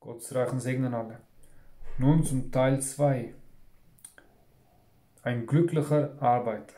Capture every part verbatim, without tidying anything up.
Gottes reichen Segen alle. Nun zum Teil zwei. Ein glücklicher Arbeiter.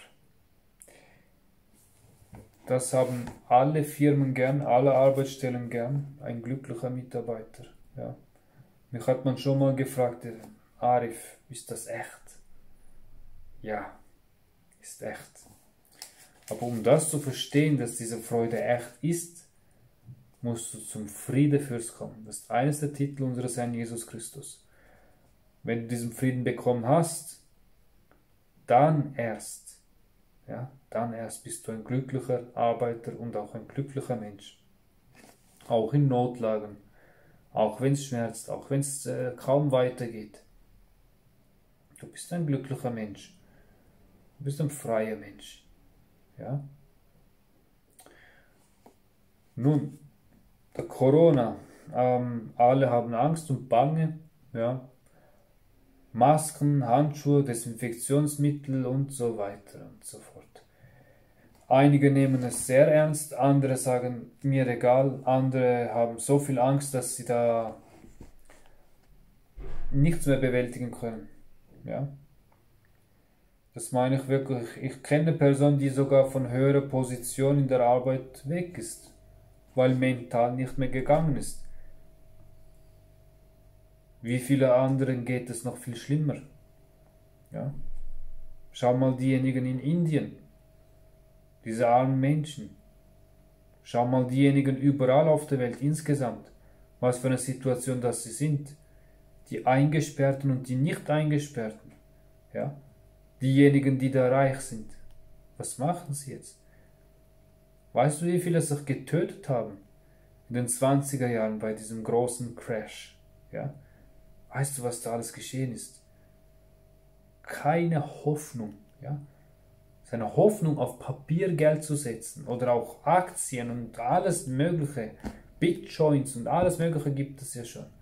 Das haben alle Firmen gern, alle Arbeitsstellen gern. Ein glücklicher Mitarbeiter. Ja. Mich hat man schon mal gefragt, Arif, ist das echt? Ja, ist echt. Aber um das zu verstehen, dass diese Freude echt ist, musst du zum Friedefürst kommen. Das ist eines der Titel unseres Herrn Jesus Christus. Wenn du diesen Frieden bekommen hast, dann erst, ja, dann erst bist du ein glücklicher Arbeiter und auch ein glücklicher Mensch. Auch in Notlagen, auch wenn es schmerzt, auch wenn es äh, kaum weitergeht. Du bist ein glücklicher Mensch. Du bist ein freier Mensch. Ja? Nun, der Corona, ähm, alle haben Angst und Bange, ja. Masken, Handschuhe, Desinfektionsmittel und so weiter und so fort. Einige nehmen es sehr ernst, andere sagen, mir egal, andere haben so viel Angst, dass sie da nichts mehr bewältigen können. Ja? Das meine ich wirklich. Ich kenne eine Person, die sogar von höherer Position in der Arbeit weg ist, weil mental nicht mehr gegangen ist. Wie viele anderen geht es noch viel schlimmer? Ja? Schau mal diejenigen in Indien, diese armen Menschen. Schau mal diejenigen überall auf der Welt insgesamt, was für eine Situation das sie sind. Die Eingesperrten und die nicht Eingesperrten. Ja? Diejenigen, die da reich sind. Was machen sie jetzt? Weißt du, wie viele sich getötet haben in den zwanziger Jahren bei diesem großen Crash? Ja? Weißt du, was da alles geschehen ist? Keine Hoffnung. Ja? Seine Hoffnung auf Papiergeld zu setzen oder auch Aktien und alles Mögliche, Bitcoins und alles Mögliche gibt es ja schon.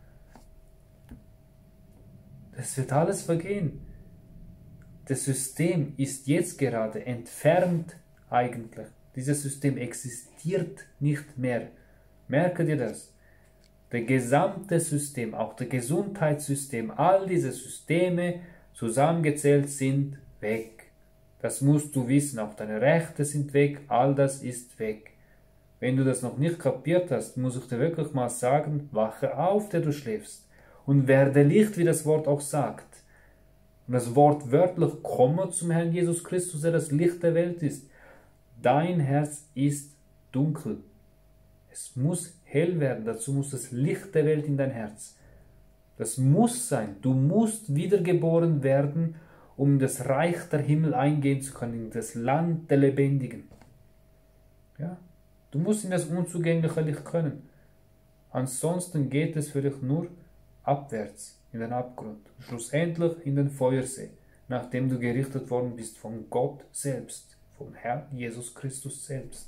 Das wird alles vergehen. Das System ist jetzt gerade entfernt eigentlich. Dieses System existiert nicht mehr. Merke dir das. Das gesamte System, auch das Gesundheitssystem, all diese Systeme zusammengezählt sind weg. Das musst du wissen, auch deine Rechte sind weg, all das ist weg. Wenn du das noch nicht kapiert hast, muss ich dir wirklich mal sagen, wache auf, der du schläfst und werde Licht, wie das Wort auch sagt. Und das Wort wörtlich, komme zum Herrn Jesus Christus, der das Licht der Welt ist. Dein Herz ist dunkel. Es muss hell werden, dazu muss das Licht der Welt in dein Herz. Das muss sein. Du musst wiedergeboren werden, um das Reich der Himmel eingehen zu können, in das Land der Lebendigen. Ja? Du musst in das unzugängliche Licht können. Ansonsten geht es für dich nur abwärts, in den Abgrund, schlussendlich in den Feuersee, nachdem du gerichtet worden bist von Gott selbst, vom Herrn Jesus Christus selbst.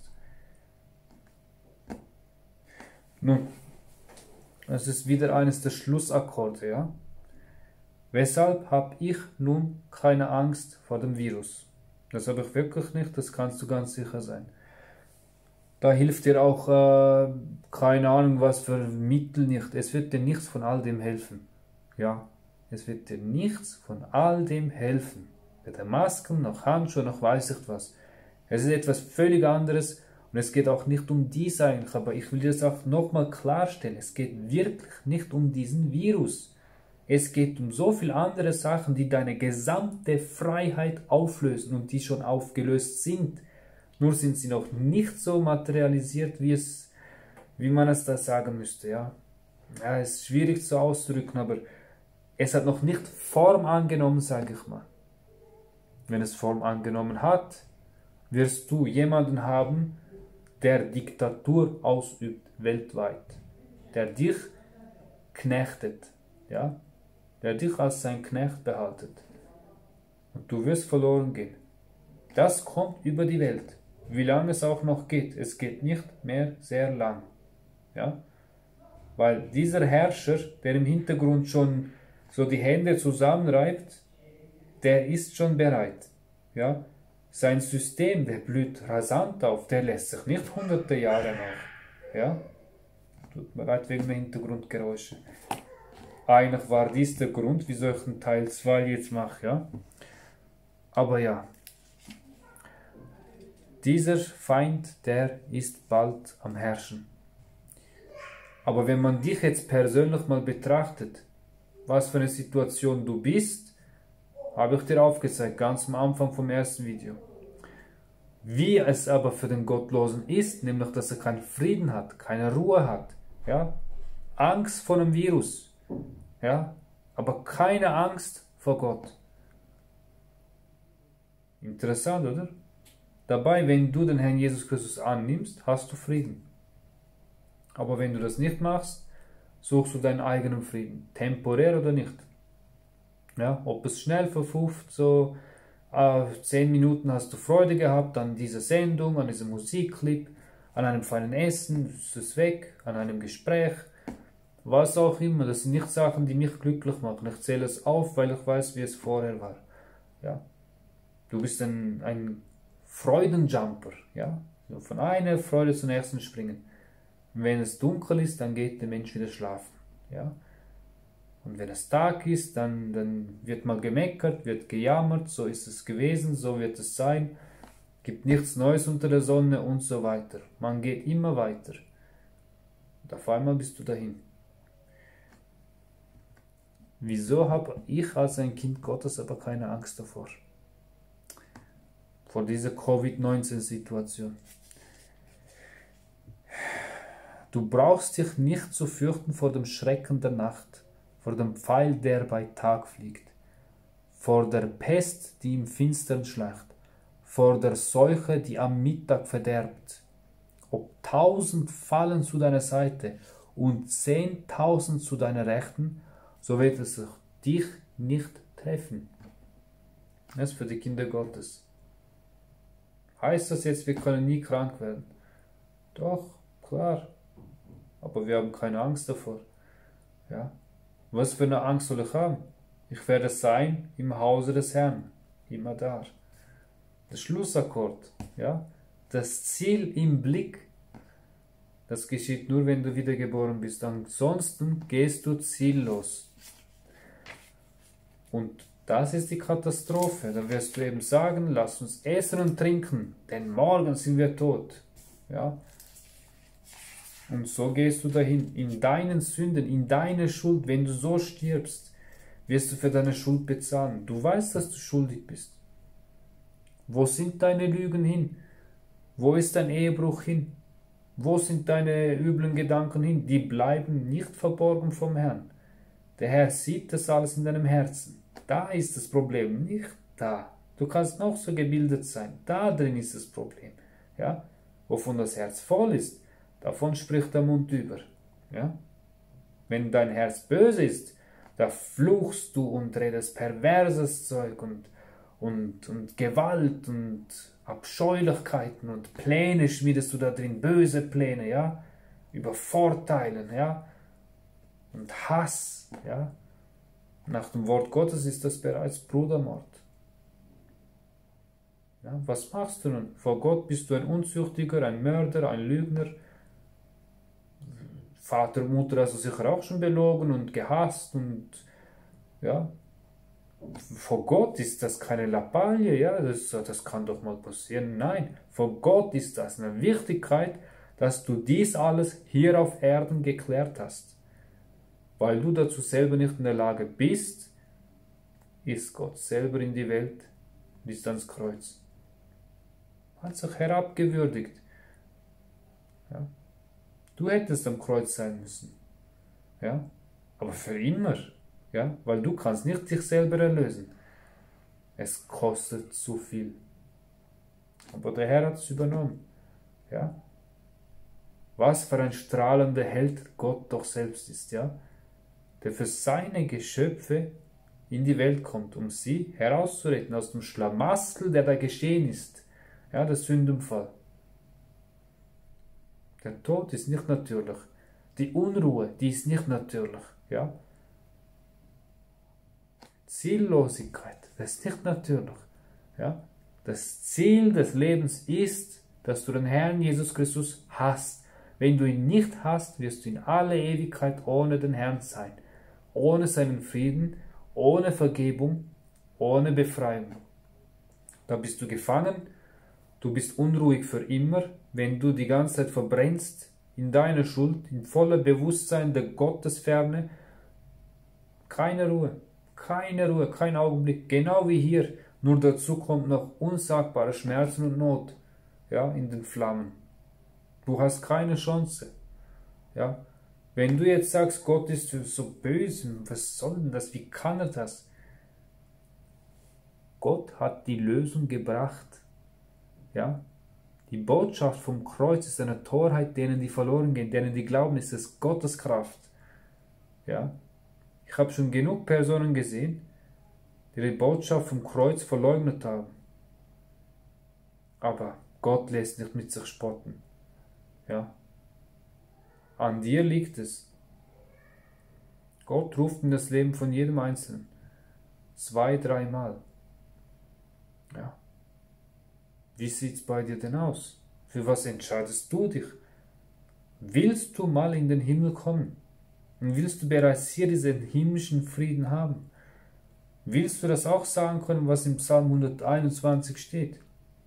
Nun, das ist wieder eines der Schlussakkorde, ja? Weshalb habe ich nun keine Angst vor dem Virus? Das habe ich wirklich nicht, das kannst du ganz sicher sein. Da hilft dir auch, äh, keine Ahnung, was für Mittel nicht. Es wird dir nichts von all dem helfen. Ja, es wird dir nichts von all dem helfen. Weder Masken, noch Handschuhe, noch weiß ich was. Es ist etwas völlig anderes. Und es geht auch nicht um dies eigentlich, aber ich will das auch nochmal klarstellen. Es geht wirklich nicht um diesen Virus. Es geht um so viele andere Sachen, die deine gesamte Freiheit auflösen und die schon aufgelöst sind. Nur sind sie noch nicht so materialisiert, wie, es, wie man es da sagen müsste. Ja? Ja, es ist schwierig zu ausdrücken, aber es hat noch nicht Form angenommen, sage ich mal. Wenn es Form angenommen hat, wirst du jemanden haben, der Diktatur ausübt weltweit, der dich knechtet, ja, der dich als sein Knecht behaltet. Und du wirst verloren gehen. Das kommt über die Welt. Wie lange es auch noch geht, es geht nicht mehr sehr lang, ja, weil dieser Herrscher, der im Hintergrund schon so die Hände zusammenreibt, der ist schon bereit, ja. Sein System, der blüht rasant auf, der lässt sich nicht hunderte Jahre nach. Ja? Tut mir leid wegen der Hintergrundgeräusche. eigentlich war dies der Grund, wieso ich einen Teil zwei jetzt mache, ja. Aber ja, dieser Feind, der ist bald am Herrschen. Aber wenn man dich jetzt persönlich mal betrachtet, was für eine Situation du bist, habe ich dir aufgezeigt, ganz am Anfang vom ersten Video. Wie es aber für den Gottlosen ist, nämlich dass er keinen Frieden hat, keine Ruhe hat, ja, Angst vor dem Virus, ja, aber keine Angst vor Gott. Interessant, oder? Dabei, wenn du den Herrn Jesus Christus annimmst, hast du Frieden. Aber wenn du das nicht machst, suchst du deinen eigenen Frieden, temporär oder nicht. Ja, ob es schnell verpufft, so äh, zehn Minuten hast du Freude gehabt an dieser Sendung, an diesem Musikclip, an einem feinen Essen, ist es weg, an einem Gespräch, was auch immer. Das sind nicht Sachen, die mich glücklich machen. Ich zähle es auf, weil ich weiß, wie es vorher war. Ja. Du bist ein, ein Freudenjumper, ja, so von einer Freude zur nächsten springen. Und wenn es dunkel ist, dann geht der Mensch wieder schlafen, ja. Und wenn es Tag ist, dann, dann wird mal gemeckert, wird gejammert, so ist es gewesen, so wird es sein, gibt nichts Neues unter der Sonne und so weiter. Man geht immer weiter. Und auf einmal bist du dahin. Wieso habe ich als ein Kind Gottes aber keine Angst davor? Vor dieser Covid neunzehn Situation. Du brauchst dich nicht zu fürchten vor dem Schrecken der Nacht, vor dem Pfeil, der bei Tag fliegt, vor der Pest, die im Finstern schleicht, vor der Seuche, die am Mittag verderbt. Ob tausend fallen zu deiner Seite und zehntausend zu deiner Rechten, so wird es dich nicht treffen. Das ist für die Kinder Gottes. Heißt das jetzt, wir können nie krank werden? Doch, klar. Aber wir haben keine Angst davor. Ja? Was für eine Angst soll ich haben? Ich werde sein im Hause des Herrn. Immer da. Der Schlussakkord. Ja? Das Ziel im Blick. Das geschieht nur, wenn du wiedergeboren bist. Ansonsten gehst du ziellos. Und das ist die Katastrophe. Da wirst du eben sagen, lass uns essen und trinken, denn morgen sind wir tot. Ja? Und so gehst du dahin, in deinen Sünden, in deine Schuld. Wenn du so stirbst, wirst du für deine Schuld bezahlen. Du weißt, dass du schuldig bist. Wo sind deine Lügen hin? Wo ist dein Ehebruch hin? Wo sind deine üblen Gedanken hin? Die bleiben nicht verborgen vom Herrn. Der Herr sieht das alles in deinem Herzen. Da ist das Problem, nicht da. Du kannst noch so gebildet sein. Da drin ist das Problem. Ja? Wovon das Herz voll ist, davon spricht der Mund über. Ja? Wenn dein Herz böse ist, da fluchst du und redest perverses Zeug und, und, und Gewalt und Abscheulichkeiten und Pläne schmiedest du da drin, böse Pläne, ja? Über Vorteilen, ja? Und Hass, ja? Nach dem Wort Gottes ist das bereits Brudermord. Ja, was machst du nun? Vor Gott bist du ein Unzüchtiger, ein Mörder, ein Lügner. Vater und Mutter hast du sicher auch schon belogen und gehasst und ja. Vor Gott ist das keine Lappalie, ja, das, das kann doch mal passieren. Nein, vor Gott ist das eine Wichtigkeit, dass du dies alles hier auf Erden geklärt hast. Weil du dazu selber nicht in der Lage bist, ist Gott selber in die Welt und ist ans Kreuz. Hat sich herabgewürdigt. Ja. Du hättest am Kreuz sein müssen. Ja. Aber für immer. Ja. Weil du kannst nicht dich selber erlösen. Es kostet zu viel. Aber der Herr hat es übernommen. Ja. Was für ein strahlender Held Gott doch selbst ist, ja. Der für seine Geschöpfe in die Welt kommt, um sie herauszuretten aus dem Schlamassel, der da geschehen ist. Ja, der Sündenfall. Der Tod ist nicht natürlich. Die Unruhe, die ist nicht natürlich. Ja. Ziellosigkeit, das ist nicht natürlich. Ja. Das Ziel des Lebens ist, dass du den Herrn Jesus Christus hast. Wenn du ihn nicht hast, wirst du in alle Ewigkeit ohne den Herrn sein. ohne seinen Frieden, ohne Vergebung, ohne Befreiung. Da bist du gefangen, du bist unruhig für immer, wenn du die ganze Zeit verbrennst in deiner Schuld, in voller Bewusstsein der Gottesferne. Keine Ruhe, keine Ruhe, kein Augenblick, genau wie hier. Nur dazu kommt noch unsagbare Schmerzen und Not, ja, in den Flammen. Du hast keine Chance. Ja. Wenn du jetzt sagst, Gott ist so böse, was soll denn das, wie kann er das? Gott hat die Lösung gebracht. Ja. Die Botschaft vom Kreuz ist eine Torheit, denen die verloren gehen, denen die glauben, ist es Gottes Kraft. Ja. Ich habe schon genug Personen gesehen, die die Botschaft vom Kreuz verleugnet haben. Aber Gott lässt nicht mit sich spotten. Ja. An dir liegt es. Gott ruft in das Leben von jedem Einzelnen. Zwei, dreimal. Ja. Wie sieht es bei dir denn aus? Für was entscheidest du dich? Willst du mal in den Himmel kommen? Und willst du bereits hier diesen himmlischen Frieden haben? Willst du das auch sagen können, was im Psalm hunderteinundzwanzig steht?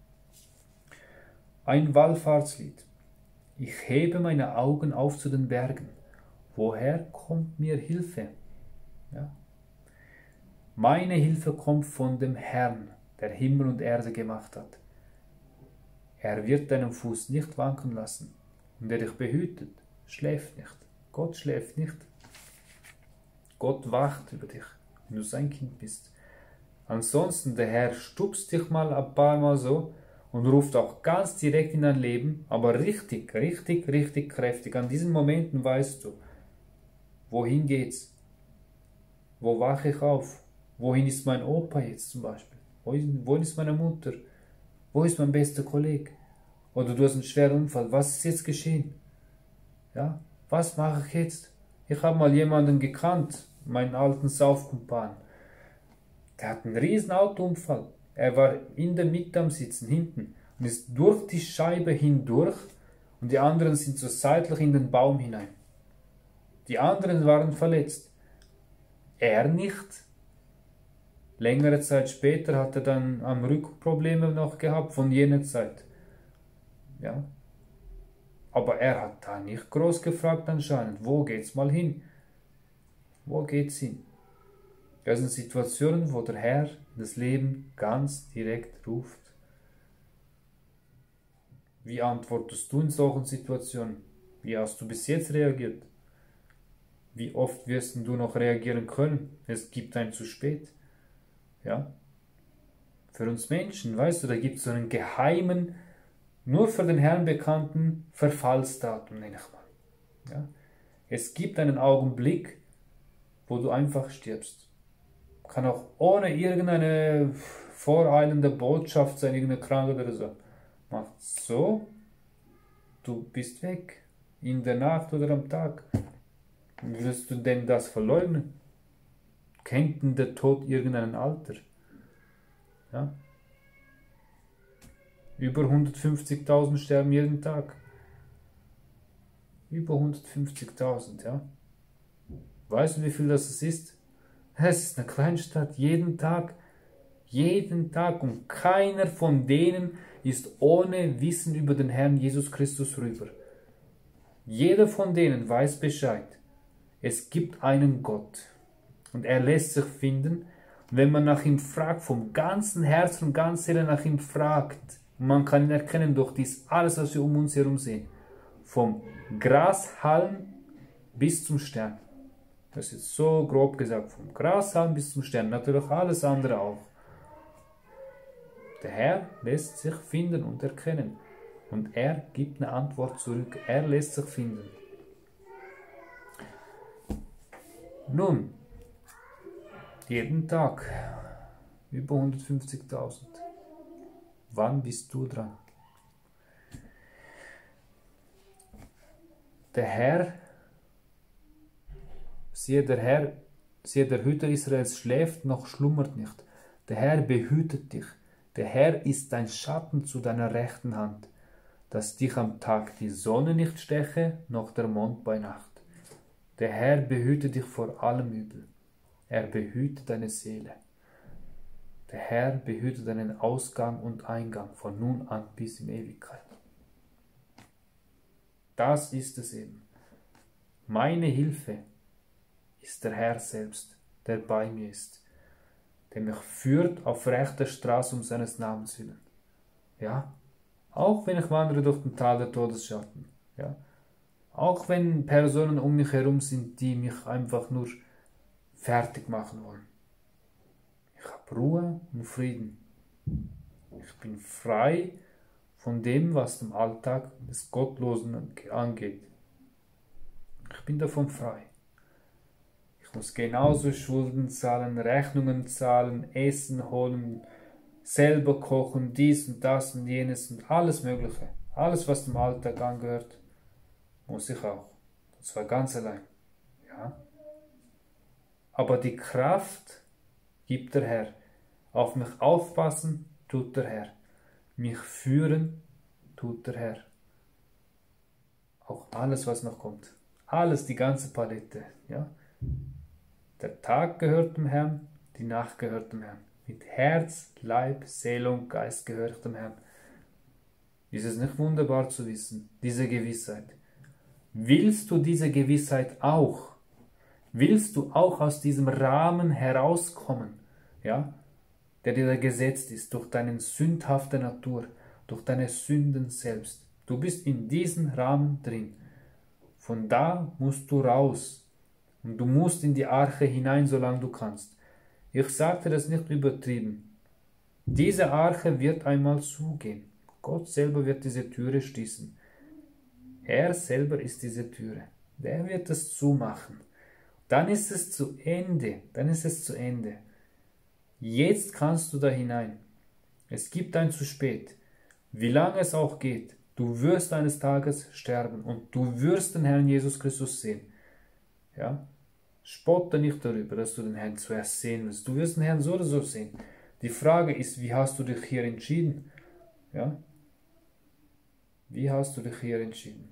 Ein Wallfahrtslied. Ich hebe meine Augen auf zu den Bergen. Woher kommt mir Hilfe? Ja. Meine Hilfe kommt von dem Herrn, der Himmel und Erde gemacht hat. Er wird deinen Fuß nicht wanken lassen. Und der dich behütet, schläft nicht. Gott schläft nicht. Gott wacht über dich, wenn du sein Kind bist. Ansonsten, der Herr stupst dich mal ein paar Mal so und ruft auch ganz direkt in dein Leben, aber richtig, richtig, richtig kräftig. An diesen Momenten weißt du, wohin geht's? Wo wache ich auf? Wohin ist mein Opa jetzt zum Beispiel? Wohin ist meine Mutter? Wo ist mein bester Kollege? Oder du hast einen schweren Unfall. Was ist jetzt geschehen? Ja, was mache ich jetzt? Ich habe mal jemanden gekannt, meinen alten Saufkumpan. Der hat einen riesen Autounfall. Er war in der Mitte am Sitzen, hinten, und ist durch die Scheibe hindurch und die anderen sind so seitlich in den Baum hinein. Die anderen waren verletzt. Er nicht. Längere Zeit später hat er dann am Rückenprobleme noch gehabt von jener Zeit. Ja. Aber er hat da nicht groß gefragt anscheinend, wo geht's mal hin? Wo geht's hin? Das sind Situationen, wo der Herr das Leben ganz direkt ruft. Wie antwortest du in solchen Situationen? Wie hast du bis jetzt reagiert? Wie oft wirst du noch reagieren können? Es gibt ein zu spät. Ja? Für uns Menschen, weißt du, da gibt es so einen geheimen, nur für den Herrn bekannten Verfallsdatum, nenne ich mal. Ja? Es gibt einen Augenblick, wo du einfach stirbst. Kann auch ohne irgendeine voreilende Botschaft sein, irgendeine Krankheit oder so. Macht so, du bist weg. In der Nacht oder am Tag. Willst du denn das verleugnen? Kennt denn der Tod irgendein Alter? Ja? Über hundertfünfzigtausend sterben jeden Tag. Über hundertfünfzigtausend, ja. Weißt du, wie viel das ist? Es ist eine Kleinstadt, jeden Tag. Jeden Tag. Und keiner von denen ist ohne Wissen über den Herrn Jesus Christus rüber. Jeder von denen weiß Bescheid. Es gibt einen Gott. Und er lässt sich finden. Und wenn man nach ihm fragt, vom ganzen Herzen und ganzer Seele nach ihm fragt, man kann ihn erkennen durch dies alles, was wir um uns herum sehen. Vom Grashalm bis zum Stern. Das ist so grob gesagt. Vom Grashalm bis zum Stern. Natürlich alles andere auch. Der Herr lässt sich finden und erkennen. Und er gibt eine Antwort zurück. Er lässt sich finden. Nun, jeden Tag über hundertfünfzigtausend. Wann bist du dran? Der Herr, siehe der Herr, siehe der Hüter Israels schläft noch schlummert nicht. Der Herr behütet dich. Der Herr ist dein Schatten zu deiner rechten Hand, dass dich am Tag die Sonne nicht steche, noch der Mond bei Nacht. Der Herr behüte dich vor allem Übel. Er behüte deine Seele. Der Herr behüte deinen Ausgang und Eingang von nun an bis in Ewigkeit. Das ist es eben. Meine Hilfe ist der Herr selbst, der bei mir ist, der mich führt auf rechter Straße um seines Namens willen. Ja, auch wenn ich wandere durch den Tal der Todesschatten. Ja, auch wenn Personen um mich herum sind, die mich einfach nur fertig machen wollen. Ich habe Ruhe und Frieden. Ich bin frei von dem, was dem Alltag des Gottlosen angeht. Ich bin davon frei. Ich muss genauso Schulden zahlen, Rechnungen zahlen, Essen holen, selber kochen, dies und das und jenes und alles Mögliche. Alles, was dem Alltag angehört, muss ich auch. Und zwar ganz allein. Ja. Aber die Kraft gibt der Herr. Auf mich aufpassen tut der Herr. Mich führen tut der Herr. Auch alles, was noch kommt. Alles, die ganze Palette. Ja? Der Tag gehört dem Herrn, die Nacht gehört dem Herrn. Mit Herz, Leib, Seele und Geist gehört dem Herrn. Ist es nicht wunderbar zu wissen, diese Gewissheit? Willst du diese Gewissheit auch? Willst du auch aus diesem Rahmen herauskommen, ja, der dir gesetzt ist, durch deine sündhafte Natur, durch deine Sünden selbst? Du bist in diesem Rahmen drin. Von da musst du raus. Und du musst in die Arche hinein, solange du kannst. Ich sagte das nicht übertrieben. Diese Arche wird einmal zugehen. Gott selber wird diese Türe schließen. Er selber ist diese Türe. Der wird es zumachen. Dann ist es zu Ende. Dann ist es zu Ende. Jetzt kannst du da hinein. Es gibt ein zu spät. Wie lange es auch geht, du wirst eines Tages sterben und du wirst den Herrn Jesus Christus sehen. Ja? Spotte nicht darüber, dass du den Herrn zuerst sehen willst. Du wirst den Herrn so oder so sehen. Die Frage ist, wie hast du dich hier entschieden? Ja? Wie hast du dich hier entschieden?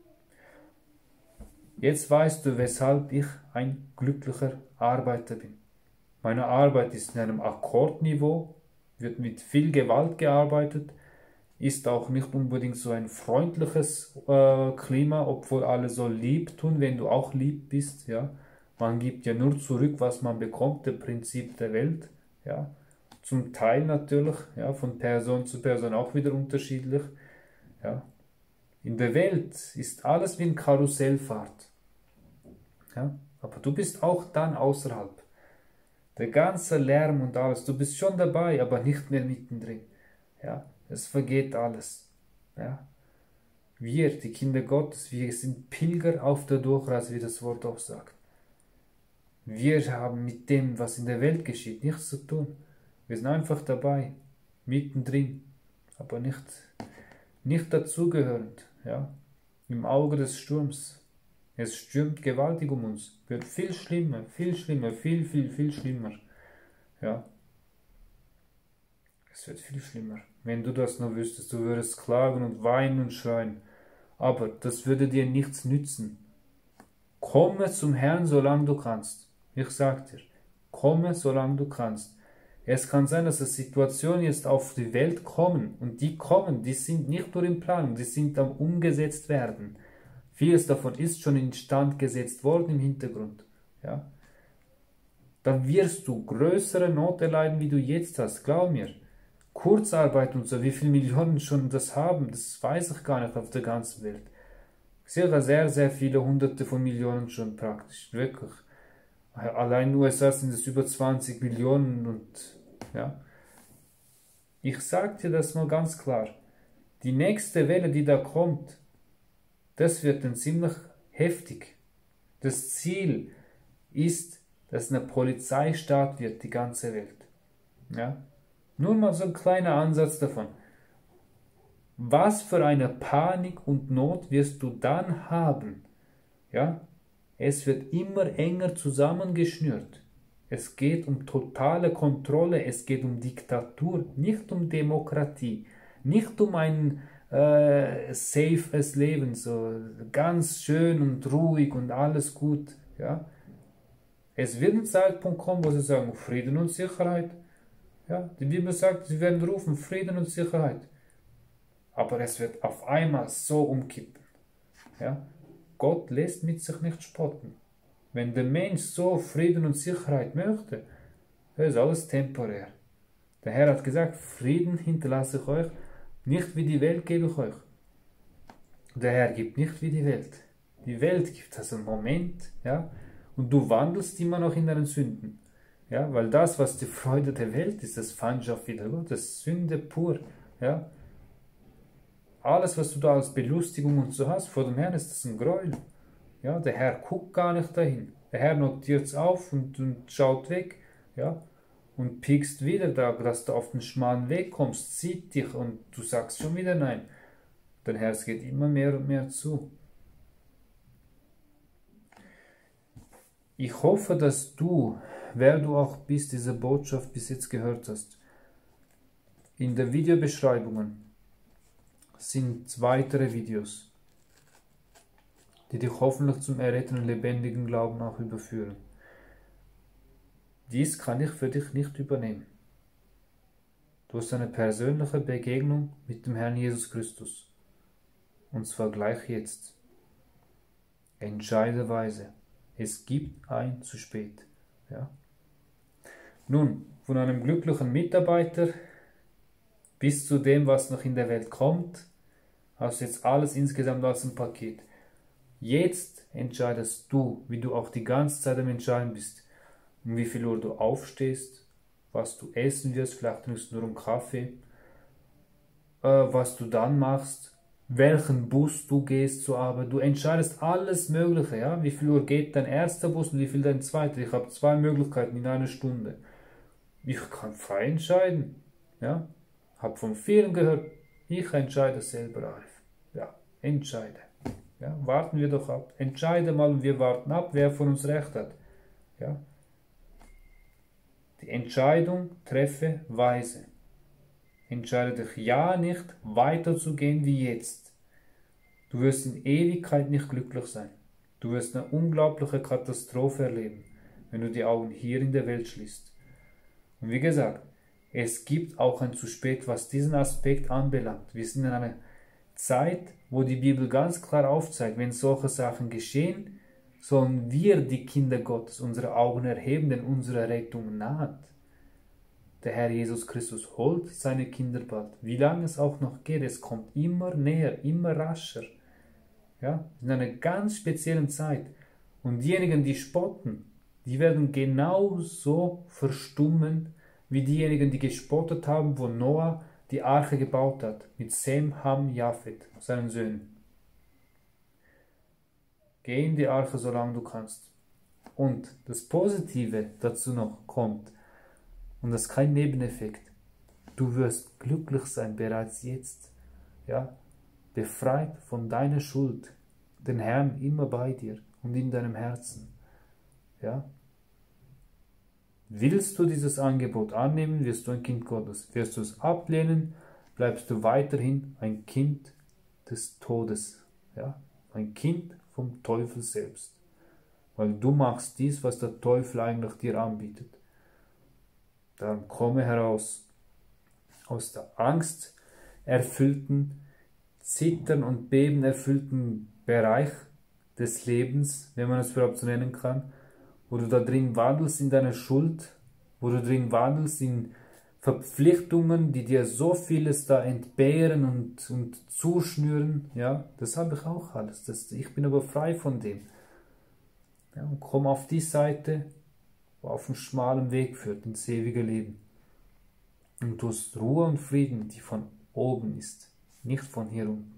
Jetzt weißt du, weshalb ich ein glücklicher Arbeiter bin. Meine Arbeit ist in einem Akkordniveau, wird mit viel Gewalt gearbeitet, ist auch nicht unbedingt so ein freundliches äh, Klima, obwohl alle so lieb tun, wenn du auch lieb bist. Ja? Man gibt ja nur zurück, was man bekommt, das Prinzip der Welt. Ja? Zum Teil natürlich, ja, von Person zu Person auch wieder unterschiedlich. Ja? In der Welt ist alles wie ein Karussellfahrt. Ja? Aber du bist auch dann außerhalb. Der ganze Lärm und alles, du bist schon dabei, aber nicht mehr mittendrin. Ja? Es vergeht alles. Ja? Wir, die Kinder Gottes, wir sind Pilger auf der Durchreise, wie das Wort auch sagt. Wir haben mit dem, was in der Welt geschieht, nichts zu tun. Wir sind einfach dabei, mittendrin, aber nicht, nicht dazugehörend. Ja? Im Auge des Sturms. Es stürmt gewaltig um uns. Wird viel schlimmer, viel schlimmer, viel, viel, viel schlimmer. Ja. Es wird viel schlimmer. Wenn du das nur wüsstest, du würdest klagen und weinen und schreien. Aber das würde dir nichts nützen. Komme zum Herrn, solange du kannst. Ich sag dir, komme, solange du kannst. Es kann sein, dass es Situationen jetzt auf die Welt kommen. Und die kommen, die sind nicht nur im Plan, die sind am umgesetzt werden. Vieles davon ist schon instand gesetzt worden im Hintergrund. Ja? Dann wirst du größere Not erleiden, wie du jetzt hast. Glaub mir. Kurzarbeit und so, wie viele Millionen schon das haben, das weiß ich gar nicht auf der ganzen Welt. Sicher sehr, sehr viele Hunderte von Millionen schon praktisch. Wirklich. Allein in den U S A sind es über zwanzig Millionen und ja. Ich sage dir das mal ganz klar. Die nächste Welle, die da kommt, das wird dann ziemlich heftig. Das Ziel ist, dass eine Polizeistaat wird, die ganze Welt. Ja? Nur mal so ein kleiner Ansatz davon. Was für eine Panik und Not wirst du dann haben? Ja? Es wird immer enger zusammengeschnürt. Es geht um totale Kontrolle, es geht um Diktatur, nicht um Demokratie, nicht um einen äh, safes Leben, so ganz schön und ruhig und alles gut. Ja? Es wird ein Zeitpunkt kommen, wo sie sagen, Frieden und Sicherheit. Ja? Die Bibel sagt, sie werden rufen, Frieden und Sicherheit. Aber es wird auf einmal so umkippen. Ja? Gott lässt mit sich nicht spotten. Wenn der Mensch so Frieden und Sicherheit möchte, das ist alles temporär. Der Herr hat gesagt, Frieden hinterlasse ich euch, nicht wie die Welt gebe ich euch. Der Herr gibt nicht wie die Welt. Die Welt gibt also einen Moment, ja, und du wandelst immer noch in deinen Sünden. Ja, weil das, was die Freude der Welt ist, das Feindschaft wieder Gott, das ist Sünde pur. Ja. Alles, was du da als Belustigung und so hast, vor dem Herrn ist das ein Gräuel. Ja, der Herr guckt gar nicht dahin. Der Herr notiert es auf und, und schaut weg. Ja, und piekst wieder da, dass du auf den schmalen Weg kommst, sieht dich und du sagst schon wieder nein. Dein Herz geht immer mehr und mehr zu. Ich hoffe, dass du, wer du auch bist, diese Botschaft bis jetzt gehört hast. In der Videobeschreibungen sind weitere Videos, die dich hoffentlich zum erretteten lebendigen Glauben auch überführen. Dies kann ich für dich nicht übernehmen. Du hast eine persönliche Begegnung mit dem Herrn Jesus Christus. Und zwar gleich jetzt. Entscheidende Weise. Es gibt ein zu spät. Ja? Nun, von einem glücklichen Mitarbeiter bis zu dem, was noch in der Welt kommt, hast du jetzt alles insgesamt als ein Paket. Jetzt entscheidest du, wie du auch die ganze Zeit am Entscheiden bist, um wie viel Uhr du aufstehst, was du essen wirst, vielleicht trinkst du nur einen Kaffee, äh, was du dann machst, welchen Bus du gehst zur Arbeit. Du entscheidest alles Mögliche, ja? Wie viel Uhr geht dein erster Bus und wie viel dein zweiter. Ich habe zwei Möglichkeiten in einer Stunde. Ich kann frei entscheiden. Ja? Habe von vielen gehört, ich entscheide selber, Arif. Ja, entscheide. Ja? Warten wir doch ab. Entscheide mal und wir warten ab, wer von uns recht hat. Ja? Die Entscheidung treffe weise. Entscheide dich ja nicht, weiterzugehen wie jetzt. Du wirst in Ewigkeit nicht glücklich sein. Du wirst eine unglaubliche Katastrophe erleben, wenn du die Augen hier in der Welt schließt. Und wie gesagt, es gibt auch ein zu spät, was diesen Aspekt anbelangt. Wir sind in einer Zeit, wo die Bibel ganz klar aufzeigt, wenn solche Sachen geschehen, sollen wir, die Kinder Gottes, unsere Augen erheben, denn unsere Rettung naht. Der Herr Jesus Christus holt seine Kinder bald. Wie lange es auch noch geht, es kommt immer näher, immer rascher. Ja, in einer ganz speziellen Zeit. Und diejenigen, die spotten, die werden genauso verstummen, wie diejenigen, die gespottet haben, wo Noah die Arche gebaut hat, mit Sem, Ham, Japhet, seinen Söhnen. Geh in die Arche, solange du kannst. Und das Positive dazu noch kommt, und das ist kein Nebeneffekt, du wirst glücklich sein bereits jetzt, ja, befreit von deiner Schuld, den Herrn immer bei dir und in deinem Herzen. Ja. Willst du dieses Angebot annehmen, wirst du ein Kind Gottes. Wirst du es ablehnen, bleibst du weiterhin ein Kind des Todes, ja, ein Kind vom Teufel selbst. Weil du machst dies, was der Teufel eigentlich dir anbietet. Dann komme heraus aus der Angst erfüllten, Zittern und Beben erfüllten Bereich des Lebens, wenn man es überhaupt so nennen kann, wo du da drin wandelst in deiner Schuld, wo du drin wandelst in Verpflichtungen, die dir so vieles da entbehren und, und zuschnüren, ja, das habe ich auch alles, das, ich bin aber frei von dem. Ja, und komm auf die Seite, wo auf einen schmalen Weg führt, ins ewige Leben. Und du hast Ruhe und Frieden, die von oben ist, nicht von hier unten.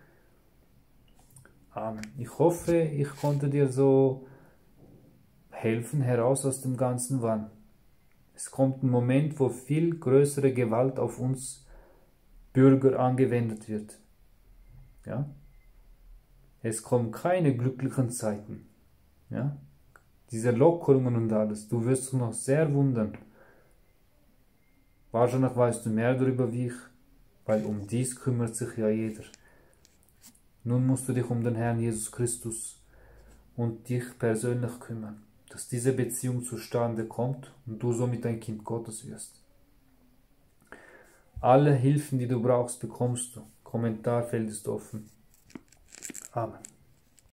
Amen. Ich hoffe, ich konnte dir so helfen, heraus aus dem ganzen Wahn. Es kommt ein Moment, wo viel größere Gewalt auf uns Bürger angewendet wird. Ja? Es kommen keine glücklichen Zeiten. Ja? Diese Lockerungen und alles, du wirst dich noch sehr wundern. Wahrscheinlich weißt du mehr darüber wie ich. weil um dies kümmert sich ja jeder. Nun musst du dich um den Herrn Jesus Christus und dich persönlich kümmern, dass diese Beziehung zustande kommt und du somit ein Kind Gottes wirst. Alle Hilfen, die du brauchst, bekommst du. Kommentarfeld ist offen. Amen.